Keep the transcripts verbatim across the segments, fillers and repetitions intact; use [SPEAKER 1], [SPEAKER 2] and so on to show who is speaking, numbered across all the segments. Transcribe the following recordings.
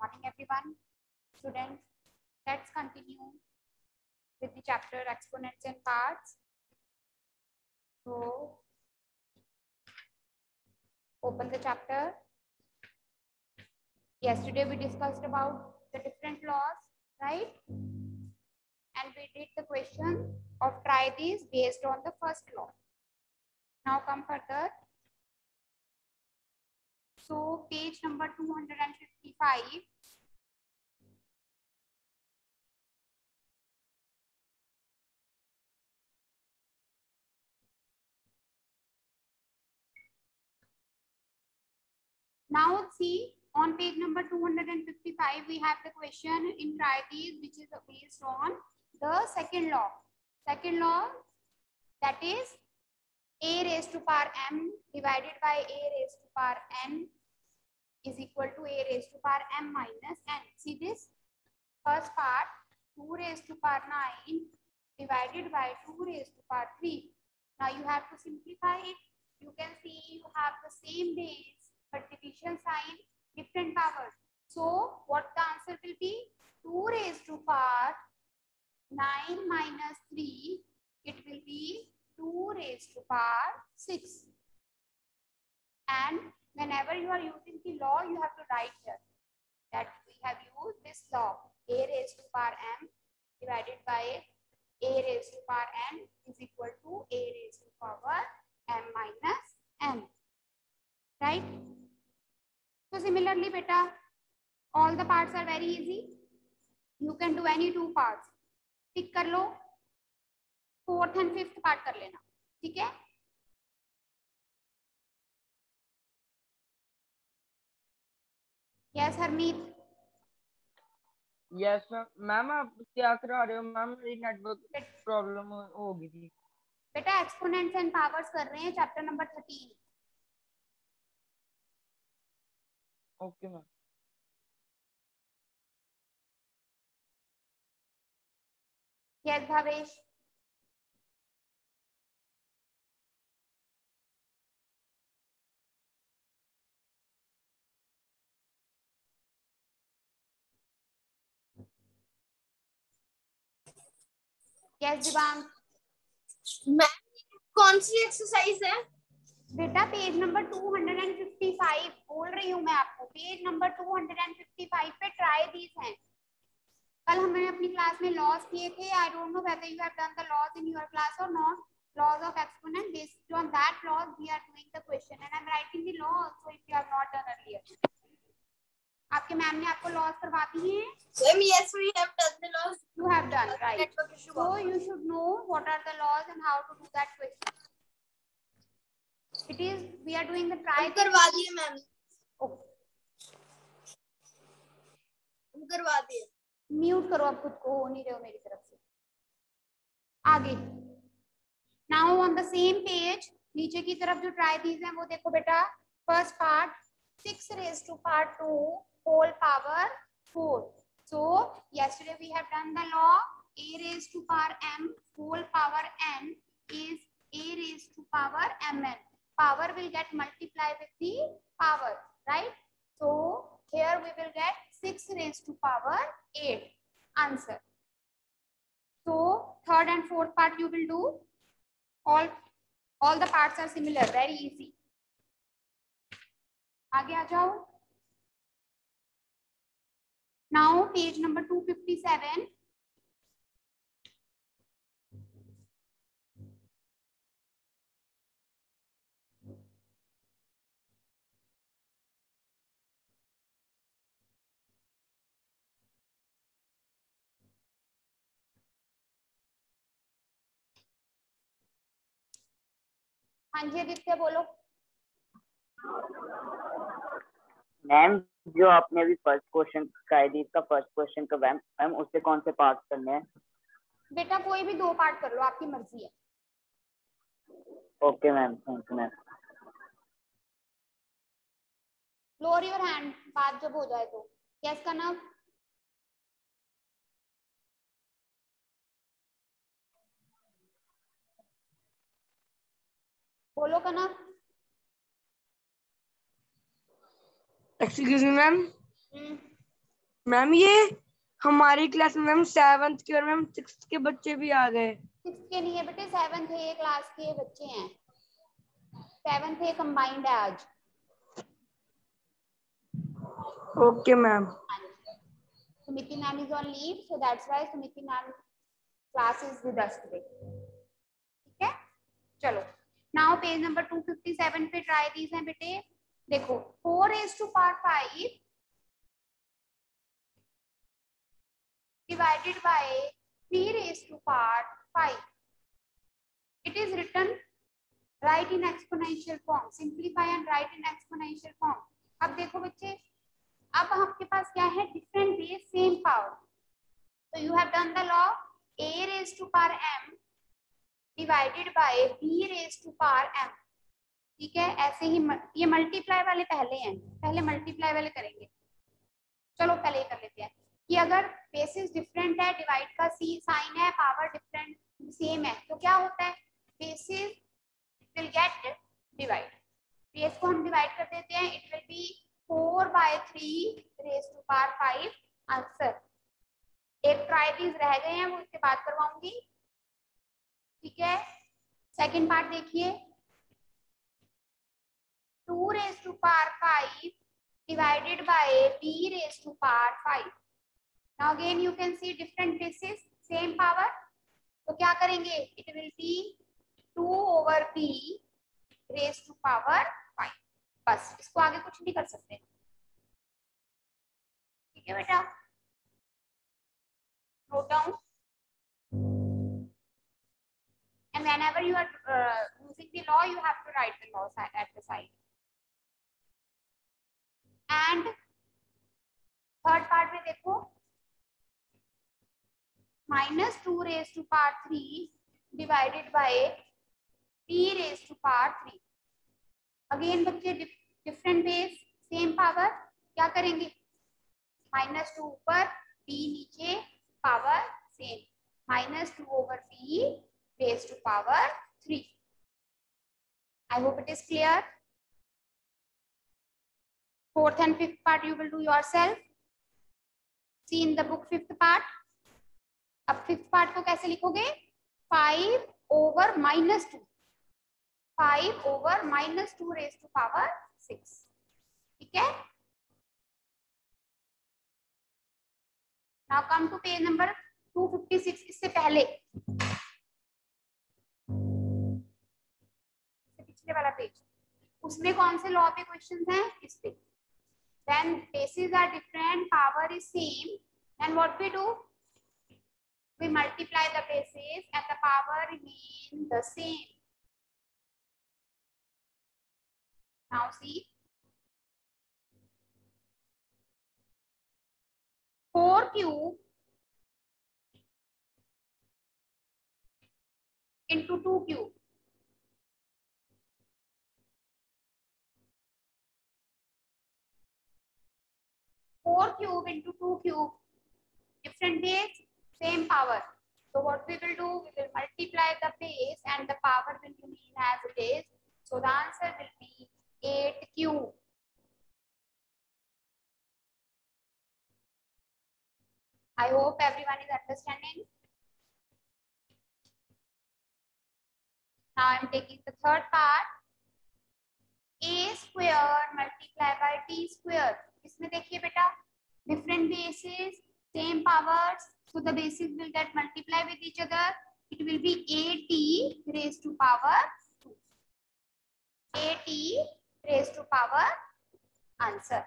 [SPEAKER 1] morning everyone. Students, let's continue with the chapter exponents and parts. So open the chapter. Yesterday we discussed about the different laws, right? And we did the question of try these based on the first law. Now come further. So page number two hundred fifty-five. Now see, on page number two hundred fifty-five, we have the question in try these, which is based on the second law. Second law, that is a raised to power m divided by a raised to power n is equal to a raised to power m minus n. See this first part, two raised to power nine divided by two raised to power three. Now you have to simplify it. You can see you have the same base but division sign, different powers. So what the answer will be? two raised to power nine minus three, it will be two raised to power six. And whenever you are using the law, you have to write here that we have used this law, a raised to power m divided by a raised to power n is equal to a raised to power m minus n, right? So similarly beta, all the parts are very easy. You can do any two parts. Pick कर लो, fourth and fifth part कर लेना, ठीक है? Yes Harmeet.
[SPEAKER 2] Yes ma'am, आप क्या करा रहे हो मैम? मेरी नेटवर्क प्रॉब्लम हो गई थी
[SPEAKER 1] बेटा. एक्सपोनेंट्स एंड पावर्स कर रहे हैं, chapter number thirteen.
[SPEAKER 2] Okay ma'am.
[SPEAKER 1] Yes Bhavesh. Yes Divang.
[SPEAKER 3] Ma'am कौन सी एक्सरसाइज है?
[SPEAKER 1] बेटा page number two hundred fifty five बोल रही हूँ मैं आपको. Page number two hundred fifty five पे ट्राई दीज हैं. कल हमने अपनी क्लास में लॉस किए थे. I don't know whether you have done the laws in your class और not. Laws of exponent, based on that laws we are doing the question and I am writing the law also if you have not done earlier. आपके ma'am ने आपको laws करवा दिए हैं?
[SPEAKER 3] Ma'am yes we have done the laws.
[SPEAKER 1] You have done, right. So you should know what are the laws and how to do that question. It is, we are doing the try.
[SPEAKER 3] करवा दिए ma'am.
[SPEAKER 1] Okay.
[SPEAKER 3] हम करवा दिए.
[SPEAKER 1] Mute करो आप खुद को, हो नहीं रहे हो मेरी तरफ से. आगे. Now on the same page, नीचे की तरफ जो try these हैं वो देखो बेटा. First part, six raised to power two whole power four. So yesterday we have done the law a raised to power m whole power n is a raised to power mn. Power will get multiplied with the power, right? So here we will get six raised to power eight. Answer. So third and fourth part you will do. All all the parts are similar, very easy. आगे आ जाओ. Now page number two fifty-seven. हाँ जी आदित्य बोलो.
[SPEAKER 4] Ma'am जो आपने अभी first question कायदीस का first question का मैम मैम उससे कौन से पार्ट करने हैं?
[SPEAKER 1] बेटा कोई भी दो पार्ट कर लो, आपकी मर्जी है.
[SPEAKER 4] Okay ma'am, thank you ma'am.
[SPEAKER 1] Lower your hand, बात जब हो जाए तो. यस कनव. बोलो Kanav.
[SPEAKER 2] Excuse me ma'am. Ma'am ये हमारी क्लास में मैम सेवंथ के और मैम सिक्स के बच्चे भी आ गए।
[SPEAKER 1] सिक्स के नहीं है बेटे, सेवंथ ए क्लास के बच्चे हैं, सेवंथ ए कंबाइंड है आज।
[SPEAKER 2] Okay ma'am.
[SPEAKER 1] Sumiti ma'am is on leave, so that's why Sumiti ma'am class is with us today. ठीक है, चलो now page number two fifty seven पे ट्राई दीज हैं बेटे। देखो four raise to power five divided by three raised to power five. It is written write in exponential form. Simplify and write in exponential form. अब देखो बच्चे, अब आपके पास क्या है, different base same power. So you have done the law a raised to power m divided by b raised to power m. ठीक है, ऐसे ही ये मल्टीप्लाई वाले पहले हैं, पहले मल्टीप्लाई वाले करेंगे। चलो पहले ये कर लेते हैं कि अगर बेसिस डिफरेंट है, डिवाइड का सी साइन है, पावर डिफरेंट सेम है, तो क्या होता है, basis will get divide. Base को हम डिवाइड कर देते हैं, it will be four by three raise to power five answer. एक ट्राई दीज रह गए हैं, वो इसके बाद करवाऊंगी। ठीक है, सेकेंड पार्ट देखिए, two raise to power five divided by b raised to power five. Now again you can see different bases, same power. तो क्या करेंगे, it will be two over b raised to power five. बस इसको आगे कुछ नहीं कर सकते। ठीक है बेटा, note down. And whenever you are uh, using the law, you have to write the law at the side. And third part में देखो, minus two raise to power three divided by p raise to power three. Again बच्चे different base same power, क्या करेंगे, minus two ऊपर p नीचे, power same, minus two over p raise to power three. I hope it is clear. Fourth and fifth part you will do yourself. See in the book fifth part. अब fifth part को कैसे लिखोगे, five over minus two, five over minus two raised to power six. ठीक है, now come to page number two fifty six. इससे पहले पिछले वाला पेज, उसमें कौन से लॉ पे क्वेश्चंस हैं, इस पे। When bases are different, power is same, then what we do? We multiply the bases and the power remain the same. Now see, four cube into two cube. four cube into two cube, different base, same power. So what we will do, we will multiply the base and the power will remain as it is. So the answer will be eight cube. I hope everyone is understanding. Now I am taking the third part. A square multiplied by t square. इसमें देखिए बेटा, different bases, same powers, so the bases will get multiplied with each other. It will be at raised to power two. At raised to power answer.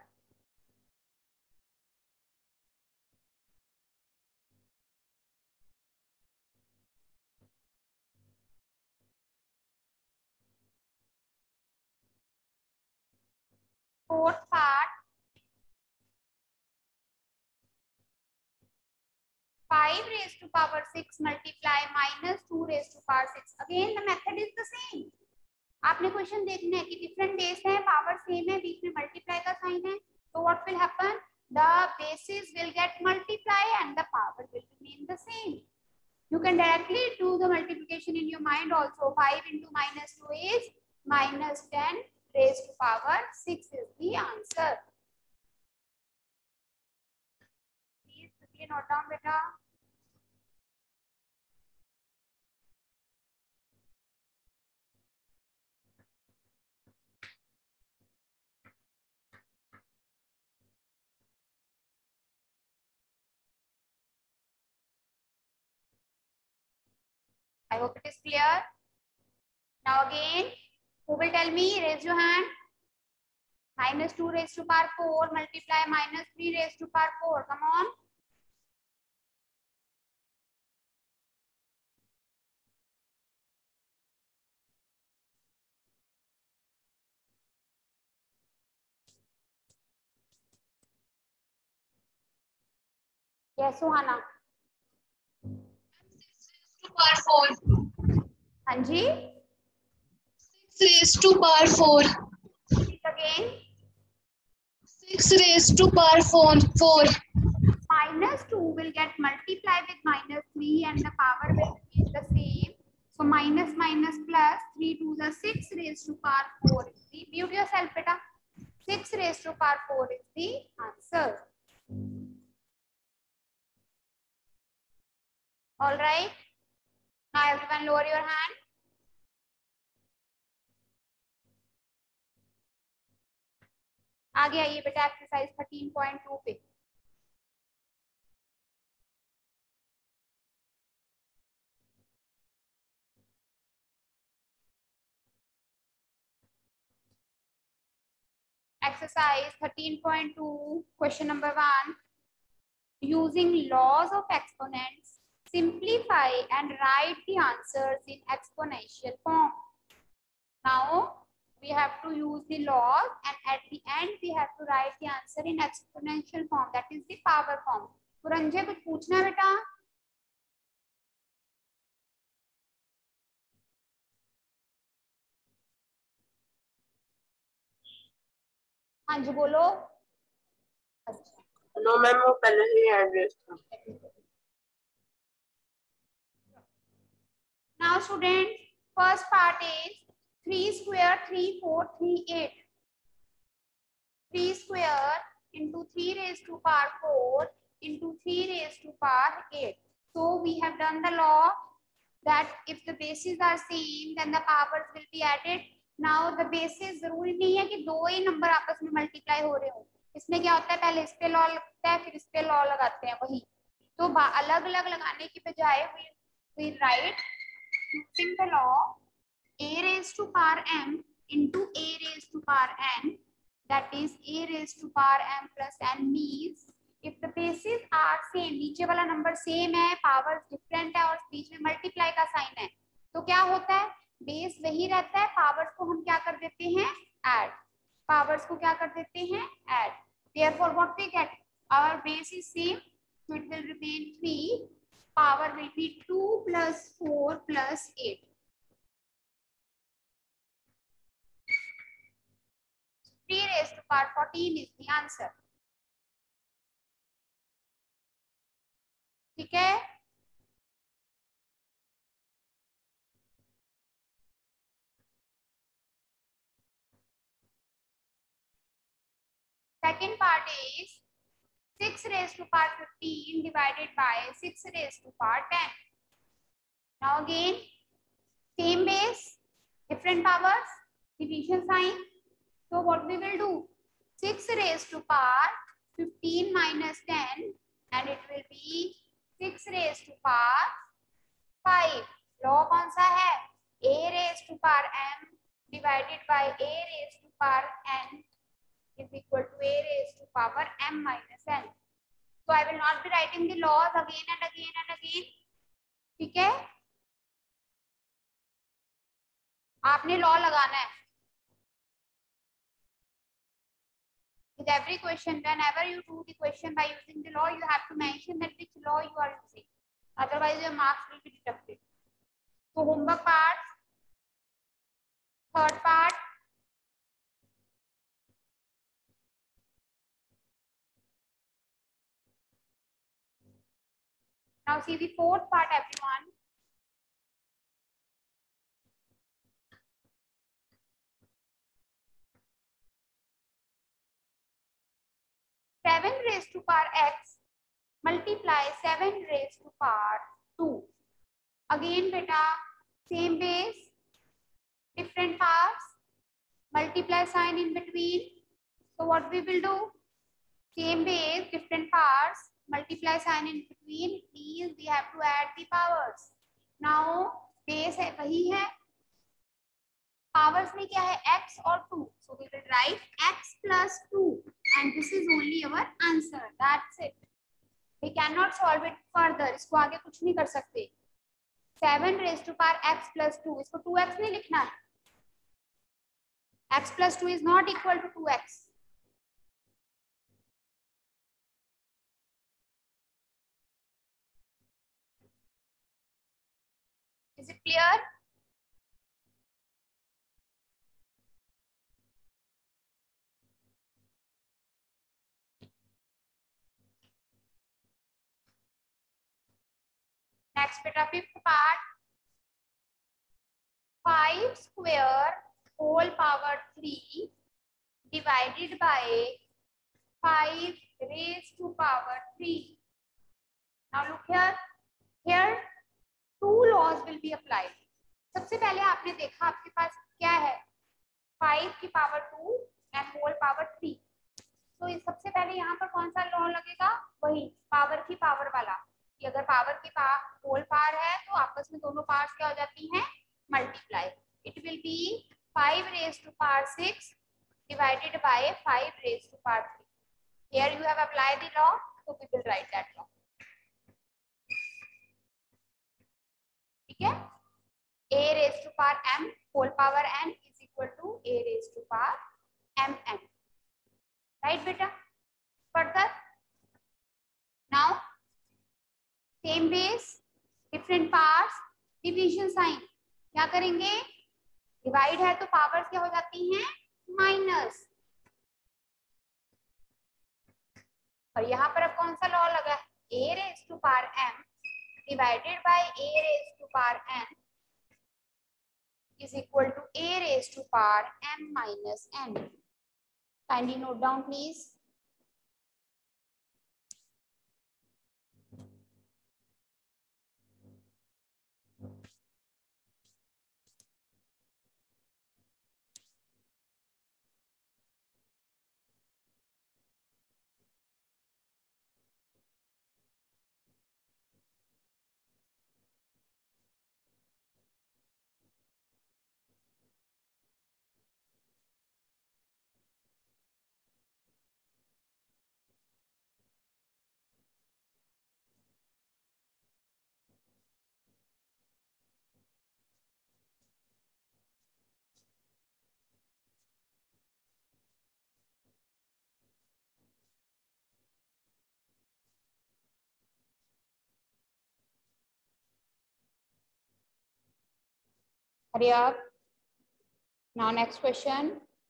[SPEAKER 1] Fourth part, five raised to power six multiply minus two raised to power six. Again the method is the same. आपने question देखना है कि different base है, power same है, बीच में multiply का sign है, तो what will happen, the basis will get multiply and the power will remain the same. You can directly do the multiplication in your mind also. five into minus two is minus ten raised to power six is the answer. कीजिए note down बेटा. I hope it is clear. Now again, who will tell me? Raise your hand. Minus two raised to power four multiply minus three raised to power four. Come on. Yes, Suhana.
[SPEAKER 3] to power four.
[SPEAKER 1] हाँ जी.
[SPEAKER 3] Six raised to power four.
[SPEAKER 1] Speak again.
[SPEAKER 3] Six raised to power four. Four.
[SPEAKER 1] Minus two will get multiplied with minus three and the power will remain the same. So minus minus plus three to the six raised to power four is the, mute yourself beta. six raised to power four is the answer. All right. Now everyone lower your hand. आगे आइए बेटा exercise thirteen point two पे. Exercise thirteen point two, question number one. Using laws of exponents, simplify and write the answers in exponential form. Now, we have to use the laws and at the end we have to write the answer in exponential form. That is the power form. Puranjay कुछ पूछना है बेटा? हाँ जी बोलो. अच्छा.
[SPEAKER 2] No ma'am वो पहले ही एड्रेस था.
[SPEAKER 1] Now students, first part is three square three four three eight. three square into three raised to power four into three raised to power eight. So we have done the law that if the bases are same then the powers will be added. Now the bases जरूरी नहीं है कि दो ही number आपस में multiply हो रहे हो. इसमें क्या होता है पहले इस पे लॉ लगता है फिर इस पे लॉ लगाते हैं वही. तो अलग अलग लगाने की बजाय we we write using the law a raised to power m into a raised to power n, that is a raised to power m plus n means if the bases are same, नीचे वाला number same है, powers different है और बीच में multiply का sign है, तो क्या होता है बेस वही रहता है, पावर्स को हम क्या कर देते हैं ऐड. पावर्स को क्या कर देते हैं add. therefore what we get, our base is same so it will remain three, power will be two plus four plus eight. three raised to power fourteen is the answer. ठीक है. Second part is six raised to power fifteen divided by six raised to power ten. Now again, same base, different powers, division sign. So what we will do? six raised to power fifteen minus ten and it will be six raised to power five. Law कौन सा है? A raised to power m divided by A raised to power n is equal to A raised to power m minus n. So I will not be writing the laws again and again and again. ठीक है? आपने law लगाना है. With every question, whenever you do the question by using the law, you have to mention that which law you are using. Otherwise, your marks will be deducted. So homework part, third part. Now see the fourth part, everyone. seven raised to power x multiply seven raised to power two. Again beta, same base, different powers, multiply sign in between. So what we will do, same base, different powers, multiply sign in between, means we have to add the powers. Now base है वही है, powers में क्या है x और two, so we will write x plus two and this is only our answer. That's it. We cannot solve it further. इसको आगे कुछ नहीं कर सकते. seven raised to power x plus two, इसको two x नहीं लिखना है. X plus two is not equal to two x. Is it clear? Next beta, fifth part. five square whole power three divided by five raised to power three. Now look here. Here two laws will be applied. सबसे पहले आपने देखा आपके पास क्या है, five की power two and whole power three. तो so, सबसे पहले यहाँ पर कौन सा लॉ लगेगा, वही पावर की पावर वाला, कि अगर पावर की होल पावर है तो आपस में दोनों पावर्स क्या हो जाती हैं, multiply. It will be five raised to power six divided by five raised to power three. Here you have applied the law, so we will write that law. ठीक है, a raised to power m whole power n is equal to a raised to power mn. Right beta? Further, now same base, different parts, division sign. क्या करेंगे, divide है तो powers क्या हो जाती हैं, माइनस. और यहाँ पर अब कौन सा लॉ लगा है, a raised to power m divided by a raised to power n is equal to a raised to power m minus n. Kindly note down please. Hurry up. Now next question.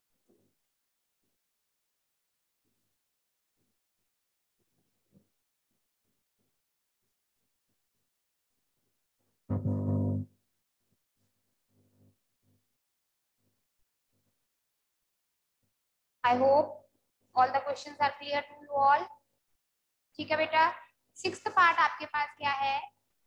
[SPEAKER 1] I hope all the questions are clear to you all. ठीक है बेटा, sixth part आपके पास क्या है,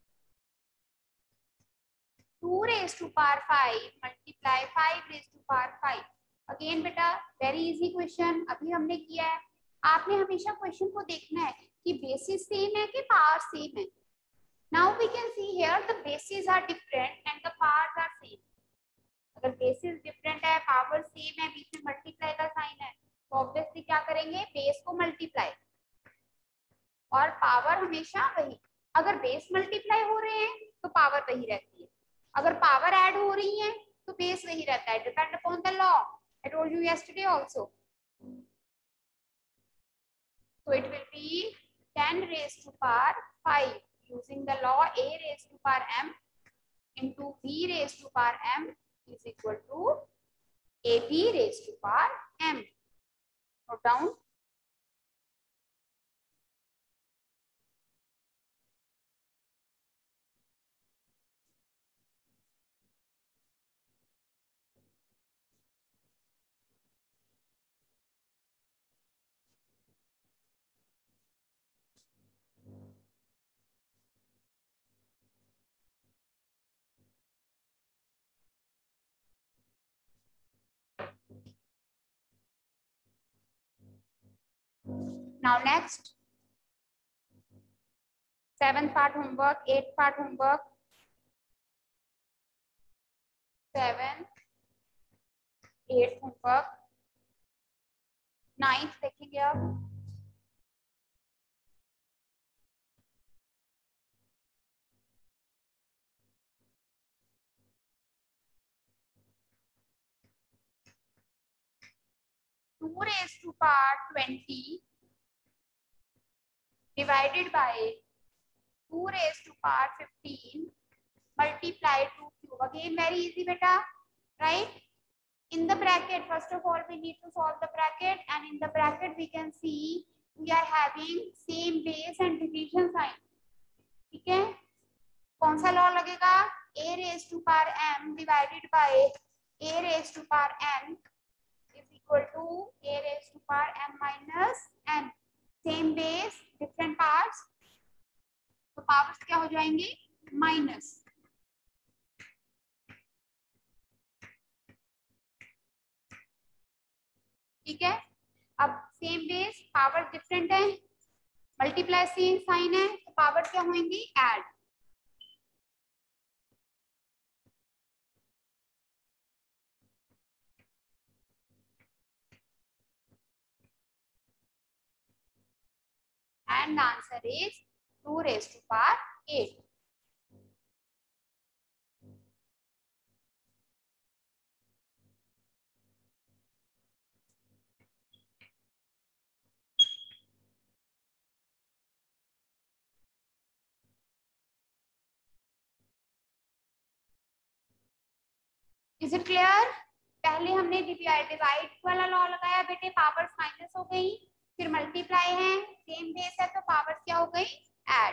[SPEAKER 1] two raised to power five multiply five raised to power five. Again बेटा very easy question, अभी हमने किया है. आपने हमेशा क्वेश्चन को देखना है कि बेसिस सेम है कि पावर सेम है. Now we can see here the basis are different and the powers are same. अगर बेसिस डिफरेंट है, पावर सेम है, बीच में मल्टीप्लाई का साइन है, तो ऑब्वियसली क्या करेंगे, बेस को मल्टीप्लाई, और पावर हमेशा वही. अगर बेस मल्टीप्लाई हो रहे हैं तो पावर वही रहती है, अगर पावर ऐड हो रही है तो बेस वही रहता है. Depend upon the law, I told you yesterday also. So it will be ten raised to power five using the law a raised to power m into b raised to power m is equal to ab raised to power m. Note down. Now next, seventh part homework, eighth part homework, seven, eighth homework, ninth देखेंगे अब. two raised to power twenty divided by two raised to power fifteen multiplied two cube. Again very easy beta, right? In the bracket, first of all we need to solve the bracket, and in the bracket we can see we are having same base and division sign. ठीक है, कौन सा law लगेगा? a raised to power m divided by a raised to power n is equal to a raised to power m minus n. Same base, different parts, तो powers क्या हो जाएंगे? Minus. ठीक है, अब सेम बेस, पावर डिफरेंट है, multiply same sign है, तो पावर क्या होंगी? Add. And the answer is two raised to power eight. Is it clear? पहले हमने डिवाइड वाला लॉ लगाया बेटे, पावर्स माइनस हो गई, फिर मल्टीप्लाई है, सेम बेस है तो पावर्स क्या हो गई? Add.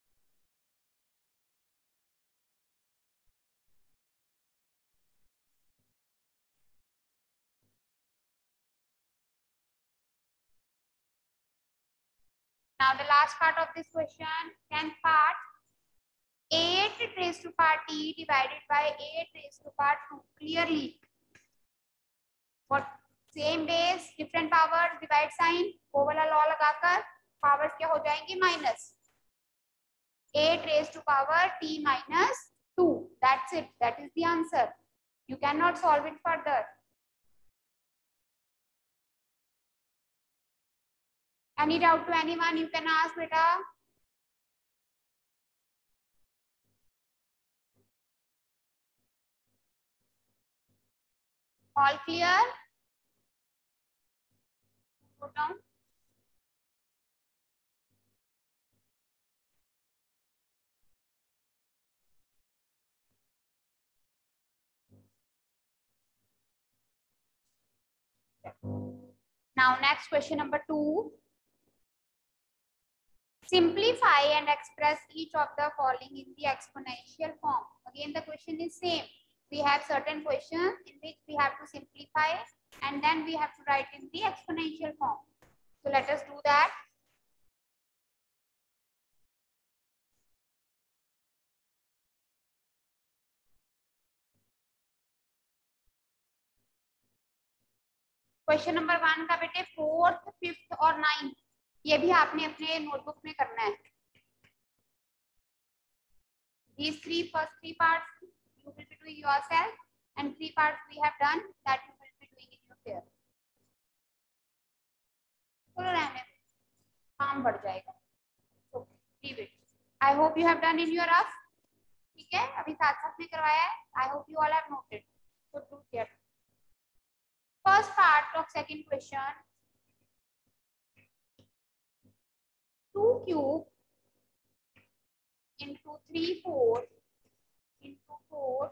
[SPEAKER 1] Now the last part of this question, tenth part, eight raised to power t divided by eight raised to power two. Clearly, what same base different powers, divide sign, वो वाला law लगाकर powers क्या हो जाएंगी? Minus. eight raised to power t minus two. That's it. That is the answer. You cannot solve it further. Any doubt to anyone? You can ask beta. All clear? Go down. Now next question number two. Simplify and express each of the following in the exponential form. Again the question is same. We have certain questions in which we have to simplify and then we have to write in the exponential form. So let us do that. Question number one का बेटे fourth, fifth और ninth, ये भी आपने अपने notebook में करना है. These three first three parts you will be doing yourself, and three parts we have done that you will be doing in your pair. चलो रहने काम बढ़ जाएगा. So leave it. I hope you have done in your rough. ठीक है, अभी साथ साथ में करवाया है. I hope you all have noted. So do care. First part of second question, two cube into three four into four.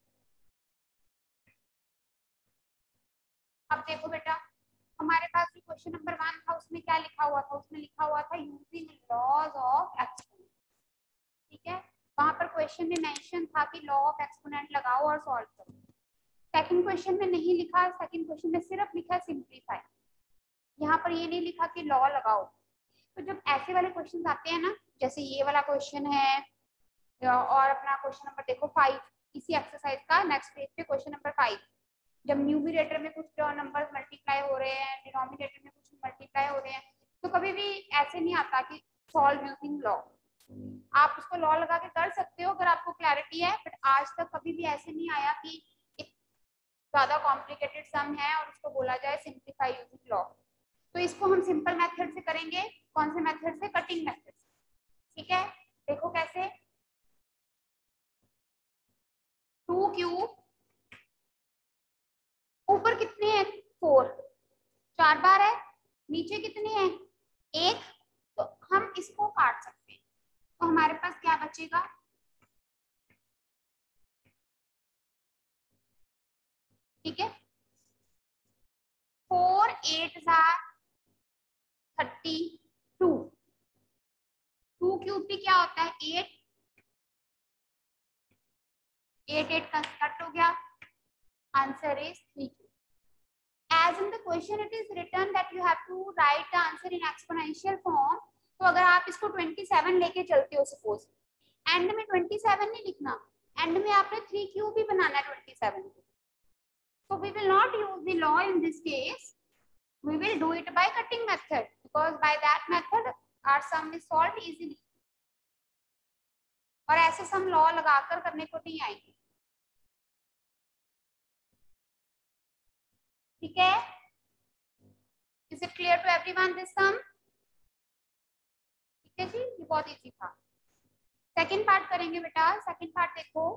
[SPEAKER 1] अब देखो बेटा, हमारे पास जो क्वेश्चन नंबर वन था उसमें क्या लिखा हुआ था? उसमें लिखा हुआ था यूजिंग लॉज ऑफ एक्सपोनेंट. ठीक है, वहां पर क्वेश्चन में मेंशन था कि लॉ ऑफ एक्सपोनेंट लगाओ और सॉल्व करो. सेकंड क्वेश्चन में नहीं लिखा, सेकंड क्वेश्चन में सिर्फ लिखा सिंप्लीफाई. यहाँ पर ये नहीं लिखा कि लॉ लगाओ. तो जब ऐसे वाले क्वेश्चन आते हैं ना, जैसे ये वाला क्वेश्चन है और अपना क्वेश्चन नंबर देखो फाइव, इसी एक्सरसाइज का नेक्स्ट पेज पे क्वेश्चन नंबर फाइव, जब न्यूमरेटर में कुछ नंबर्स मल्टीप्लाई हो रहे हैं, डिनोमिनेटर में कुछ मल्टीप्लाई हो रहे हैं, कभी भी ऐसे नहीं आता कि सॉल्व यूजिंग लॉ, आप उसको लॉ लगा के कर सकते हो अगर आपको क्लैरिटी है, बट आज तक कभी भी ऐसे नहीं आया कि एक ज्यादा कॉम्प्लिकेटेड सम है और उसको बोला जाए सिंप्लीफाई यूजिंग लॉ। तो इसको हम सिंपल मेथड से करेंगे। कौन से मेथड से? कटिंग मेथड से। ठीक है, देखो कैसे। टू क्यूब, ऊपर कितने हैं? फोर, चार बार है। नीचे कितने हैं? एक। तो हम इसको काट सकते हैं, तो हमारे पास क्या बचेगा? ठीक है, फोर एट जार थर्टी टू। टू क्यूब भी क्या होता है? एट। एट एट का कट हो गया, answer is three cube. As in the question it is written that you have to write the answer in exponential form. तो अगर आप इसको सत्ताईस लेके चलते हो, सपोज एंड में सत्ताईस नहीं लिखना, एंड में आपने थ्री क्यूब भी बनाना है सत्ताईस को। So we will not use the law in this case. We will do it by cutting method, because by that method our sum is solved easily. और ऐसे सम लॉ लगाकर करने को नहीं आएंगे। ठीक है, is it clear to everyone this sum? ठीक है जी, ये बहुत इजी था। सेकंड पार्ट करेंगे बेटा। सेकंड पार्ट देखो,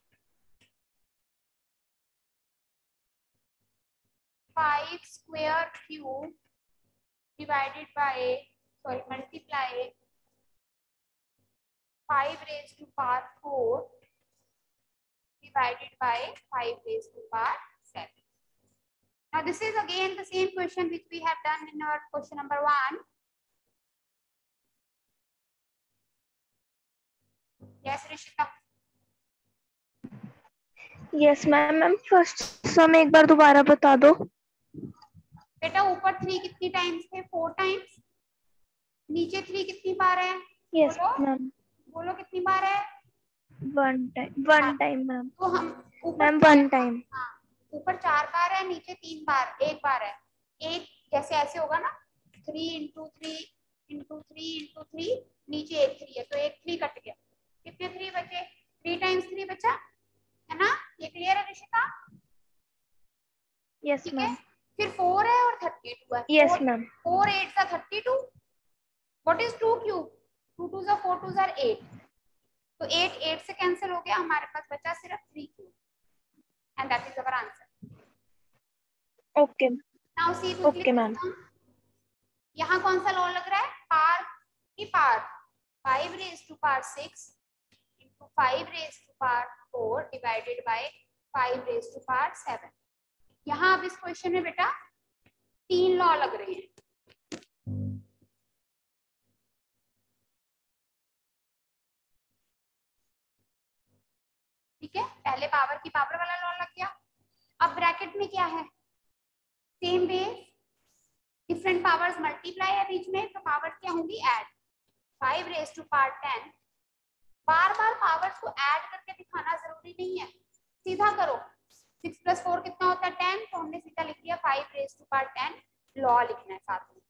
[SPEAKER 1] five square cube divided by sorry multiply five raise to power four divided by five raised to power seven. Now this is again the same question which we have done in our question number one. Yes, Rishita.
[SPEAKER 3] Yes ma'am. Ma'am first sum एक बार दोबारा बता दो।
[SPEAKER 1] बेटा ऊपर three कितनी times थे? Four times. नीचे थ्री कितनी बार है?
[SPEAKER 3] यस
[SPEAKER 1] बोलो
[SPEAKER 3] मैम।
[SPEAKER 1] बोलो कितनी बार है?
[SPEAKER 3] One time. One time ma'am.
[SPEAKER 1] तो हम
[SPEAKER 3] मैम वन टाइम।
[SPEAKER 1] हाँ, ऊपर चार बार है, नीचे तीन बार, एक बार है। एक जैसे ऐसे होगा ना, three into three into three into three, नीचे एक थ्री है तो एक थ्री कट गया। कितने थ्री बचे? थ्री टाइम्स थ्री बचा है ना। ये क्लियर है ऋषिका?
[SPEAKER 3] Yes ma'am.
[SPEAKER 1] फिर फोर है और थर्टी टू है।
[SPEAKER 3] Yes ma'am.
[SPEAKER 1] फोर एट का thirty two. What is two cube? Two two जा फोर टू जा एट, तो एट एट से कैंसिल हो गया, हमारे पास बचा सिर्फ three cube, and that is our answer.
[SPEAKER 3] Okay.
[SPEAKER 1] Now see
[SPEAKER 3] okay ma'am.
[SPEAKER 1] यहाँ कौन सा लॉ लग रहा है? पावर की power, five raise to power six into five raise to power four divided by five raise to power seven. यहाँ अब इस क्वेश्चन में बेटा तीन लॉ लग रहे हैं। ठीक है, पहले पावर की पावर वाला लॉ लग गया। अब ब्रैकेट में क्या है? Same base, different powers multiply है बीच में, तो पावर्स क्या होंगी? Add. Five raise to power ten. बार बार पावर्स को ऐड करके दिखाना जरूरी नहीं है, सीधा करो। सिक्स प्लस फोर कितना होता है? टेन, तो हमने सीधा लिख दिया five raise to power ten. Law लिखना है साथ में।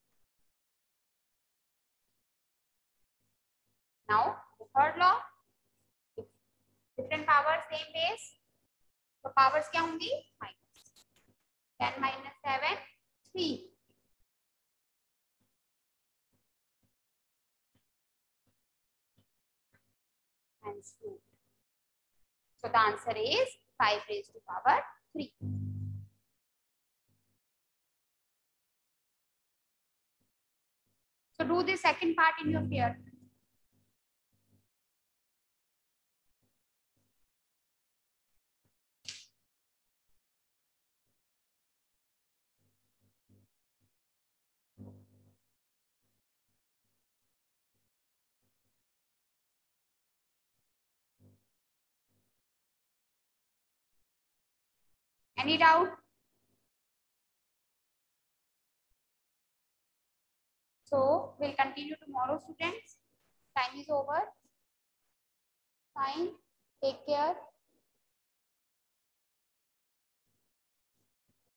[SPEAKER 1] Now third law, different power same base, तो पावर्स क्या होंगी? Minus ten minus seven, three. And two. So the answer is five raised to power three. So do the second part in your pair. Any doubt? So we'll continue tomorrow, students. Time is over. Fine. Take care.